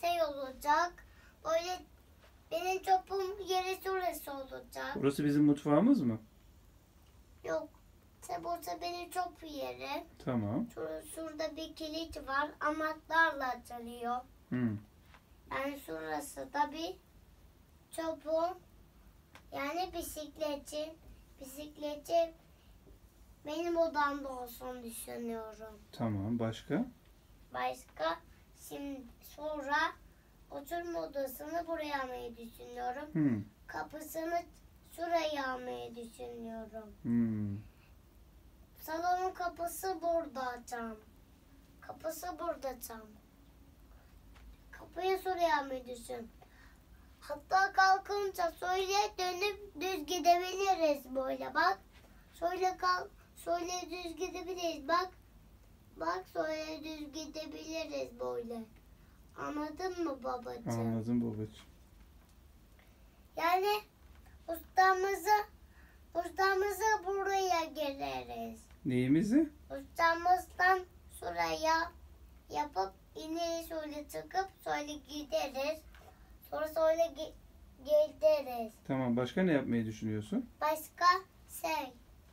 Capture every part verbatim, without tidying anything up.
şey olacak. Böyle benim çöpüm yeri şurası olacak. Burası bizim mutfağımız mı? Yok. İşte burası benim çöp yeri. Tamam. Şur şurada bir kilit var. Anahtarla açılıyor. Hı. Yani şurası da bir çöpüm. Yani bisikletçi. Bisikletçi benim odamda olsun düşünüyorum. Tamam. Başka? Başka şimdi sonra oturma odasını buraya almayı düşünüyorum. Hı. Kapısını şuraya almayı düşünüyorum. Hı. Salonun kapısı burada açacağım. Kapısı burada açacağım. Kapıyı şuraya almayı düşün. Hatta kalkınca şöyle dönüp düz gidebiliriz böyle bak. Şöyle kalk, şöyle düz gidebiliriz bak. Bak şöyle düz gidebiliriz böyle. Anladın mı babacığım? Anladım babacığım. Yani ustamızı ustamızı buraya geliriz. Neyimizi? Ustamızdan şuraya yapıp ineriz şöyle çıkıp şöyle gideriz. Sonra şöyle ge- gideriz. Tamam. Başka ne yapmayı düşünüyorsun? Başka şey.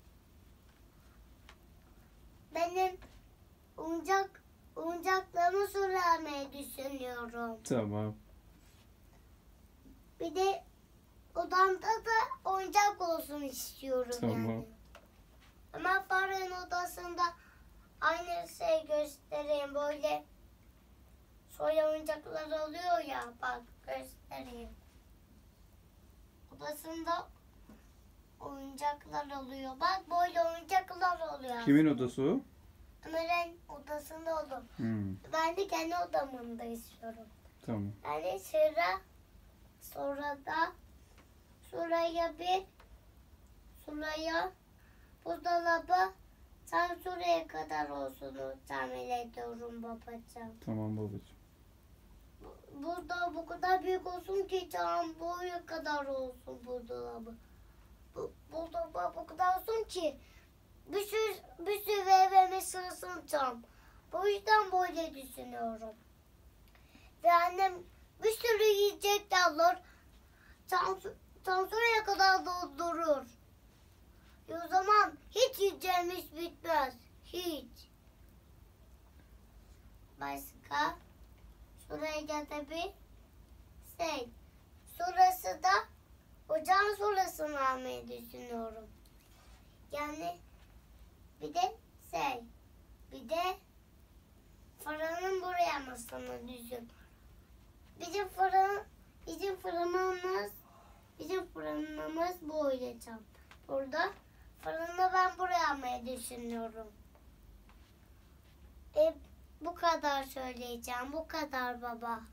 Benim oyuncak oyuncaklarımı sürmeyi düşünüyorum. Tamam. Bir de odamda da oyuncak olsun istiyorum Tamam. yani. Ama Farah'ın odasında aynı şey göstereyim böyle. Şöyle oyuncaklar oluyor ya bak göstereyim. Odasında oyuncaklar oluyor. Bak böyle oyuncaklar oluyor. Kimin odası o? Ömer'in odasında olur. Hı. Ben de kendi odamında istiyorum. Tamam. Yani sıra sonra da şuraya bir şuraya buzdolabı tam şuraya kadar olsun tahmin ediyorum babacığım. Tamam babacığım. Bu- Burada bu kadar büyük olsun ki tam boyu kadar olsun buzdolabı. Bu, buzdolabı bu kadar olsun ki bir sürü, bir sürü evime sığsın tam. Bu yüzden böyle düşünüyorum. Ve annem bir sürü yiyecek de alır. Tam, tam şuraya kadar doldurur. E o zaman hiç yiyeceğimiz bitmez. Hiç. Başka? Şuraya da bir şey. Şurası da ocağın şurasını almayı düşünüyorum. Yani bir de şey. Bir de fırının buraya masasını düşün. Bizim fırın, bizim fırınımız, bizim fırınımız böyle tam. Burada fırını ben buraya almayı düşünüyorum. E, bu kadar söyleyeceğim. Bu kadar baba.